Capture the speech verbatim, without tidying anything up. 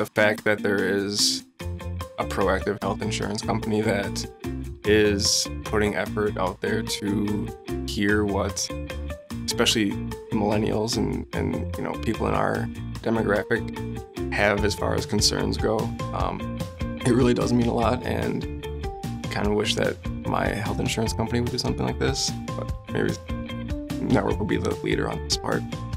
the fact that there is a proactive health insurance company that is putting effort out there to hear what, especially millennials and, and you know people in our demographic have as far as concerns go, um, it really does mean a lot, and kind of wish that my health insurance company would do something like this, but maybe Network will be the leader on this part.